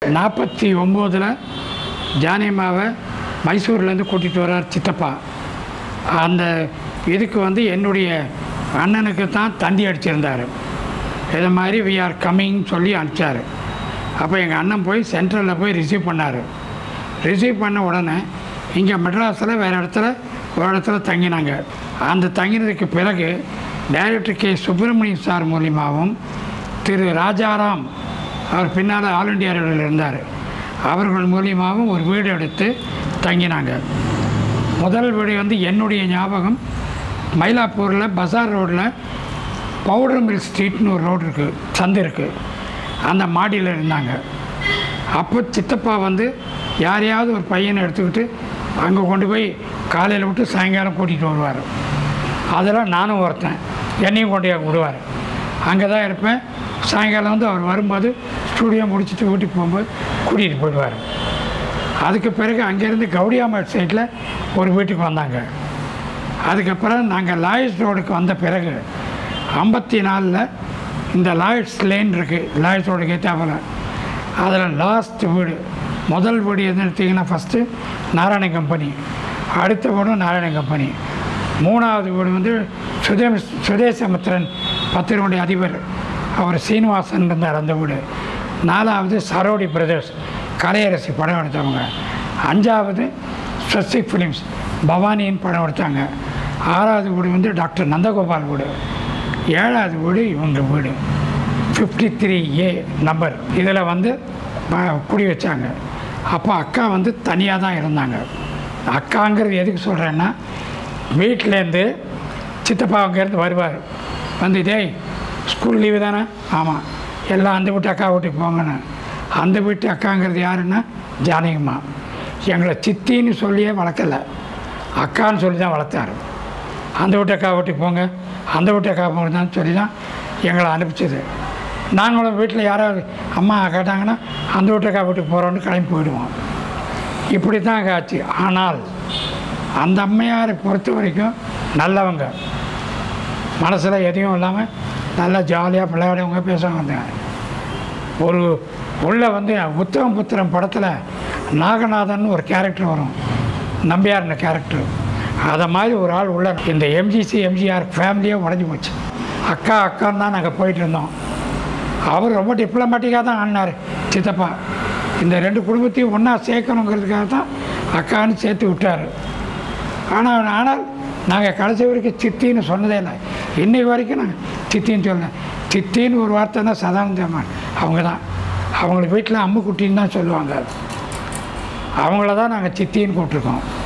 49 ஜானகிமாவை மைசூர்லேருந்து கூட்டிகிட்டு வர்றார் சித்தப்பா. அந்த இதுக்கு வந்து என்னுடைய அண்ணனுக்கு தான் தந்தி அடிச்சிருந்தார். இது மாதிரி வி ஆர் கம்மிங் சொல்லி அனுப்பிச்சார். அப்போ எங்கள் அண்ணன் போய் சென்ட்ரலில் போய் ரிசீவ் பண்ணார். ரிசீவ் பண்ண உடனே இங்கே மெட்ராஸில் வேறு ஒரு இடத்துல தங்கினாங்க. அந்த தங்கினதுக்கு பிறகு டைரக்டர் கே சுப்பிரமணியம் சார் மூலியமாகவும் திரு ராஜாராம் அவர் பின்னால் ஆல் இண்டியா ரேடியோவில் இருந்தார், அவர்கள் மூலியமாகவும் ஒரு வீடு எடுத்து தங்கினாங்க. முதல் வீடு வந்து என்னுடைய ஞாபகம் மயிலாப்பூரில் பஸார் ரோட்டில் பவுடர் மில் ஸ்ட்ரீட்னு ஒரு ரோடு இருக்குது, சந்து இருக்குது, அந்த மாடியில் இருந்தாங்க. அப்போ சித்தப்பா வந்து யாரையாவது ஒரு பையனை எடுத்துக்கிட்டு அங்கே கொண்டு போய் காலையில் விட்டு சாயங்காலம் கூட்டிகிட்டு வருவார். அதெல்லாம் நானும் ஒருத்தன், என்னையும் கொண்டு விடுவார். அங்கே தான் இருப்பேன். சாயங்காலம் வந்து அவர் வரும்போது ஸ்டூடியோ முடிச்சுட்டு வீட்டுக்கு போகும்போது கூட்டிகிட்டு போயிடுவார். அதுக்கு பிறகு அங்கேருந்து கவுடியாமேட் சைட்டில் ஒரு வீட்டுக்கு வந்தாங்க. அதுக்கப்புறம் நாங்கள் லாயர்ஸ் ரோடுக்கு வந்த பிறகு 54 இந்த லாயர்ஸ் லேன் இருக்குது, லாயர்ஸ் ரோடுக்கு ஏற்றாப்புல. அதில் லாஸ்ட் வீடு, முதல் வீடு எதுன்னு எடுத்திங்கன்னா ஃபஸ்ட்டு நாராயண கம்பெனி, அடுத்த வீடும் நாராயண கம்பெனி, மூணாவது வீடு வந்து சுதேசமித்திரன் பத்திரிகையுடைய அதிபர் அவர் சீனிவாசன் இருந்தார் அந்த வீடு, நாலாவது சரோடி பிரதர்ஸ் கலையரசி படம் எடுத்தவங்க, அஞ்சாவது ஸ்வஸ்திக் ஃபிலிம்ஸ் பவானியின் படம் எடுத்தாங்க, ஆறாவது வீடு வந்து டாக்டர் நந்தகோபால் வீடு, ஏழாவது வீடு இவங்க வீடு 53A நம்பர். இதில் வந்து குடி வச்சாங்க. அப்போ அக்கா வந்து தனியாக தான் இருந்தாங்க. அக்காங்கிறது எதுக்கு சொல்கிறேன்னா, வீட்டிலேருந்து சித்தப்பா அங்கேருந்து வருவார், வந்து டேய் ஸ்கூல் லீவு தானே, ஆமாம் எல்லாம் அந்த வீட்டு அக்கா வீட்டுக்கு போங்கன்னு. அந்த வீட்டு அக்காங்கிறது யாருன்னா ஜானகிம்மா. எங்களை சித்தின்னு சொல்லியே வளர்க்கலை, அக்கான்னு சொல்லி தான் வளர்த்தார். அந்த வீட்டு அக்கா வீட்டுக்கு போங்க, அந்த வீட்டு அக்கா போங்க தான் சொல்லி தான் எங்களை அனுப்பிச்சது. நாங்களும் வீட்டில் யாராவது அம்மா கேட்டாங்கன்னா அந்த வீட்டு அக்கா வீட்டுக்கு போகிறோன்னு கிளம்பி போயிடுவோம். இப்படி தான் ஆச்சு. ஆனால் அந்த அம்மையாரை பொறுத்த வரைக்கும் நல்லவங்க, மனசில் எதையும் இல்லாமல் நல்லா ஜாலியாக விளையாடுவங்க, பேசுவாங்க. ஒரு உள்ள வந்து உத்தம புத்திரம் படத்தில் நாகநாதன் ஒரு கேரக்டர் வரும், நம்பியார்ன கேரக்டர், அதை மாதிரி ஒரு ஆள் உள்ள. இந்த MGR ஃபேமிலியே உடஞ்சி போச்சு. அக்கா அக்கான்னு தான் நாங்கள் போயிட்டு இருந்தோம். அவர் ரொம்ப டிப்ளமேட்டிக்காக தான் ஆடினார் சித்தப்பா. இந்த ரெண்டு குடும்பத்தையும் ஒன்றா சேர்க்கணுங்கிறதுக்காக தான் அக்கான்னு சேர்த்து விட்டார். ஆனால் நாங்கள் கடைசி வரைக்கும் சித்தின்னு சொன்னதே இல்லை. இன்றைக்கு வரைக்கும் நாங்கள் சித்தின்னு சொல்லலை. சித்தின்னு ஒரு வார்த்தை தான் சதானந்தம்மான் அவங்க தான். அவங்களுக்கு வீட்டில் அம்முக்குட்டின்னு தான் சொல்லுவாங்க. அவங்கள தான் நாங்கள் சித்தின்னு கூப்பிட்ருக்கோம்.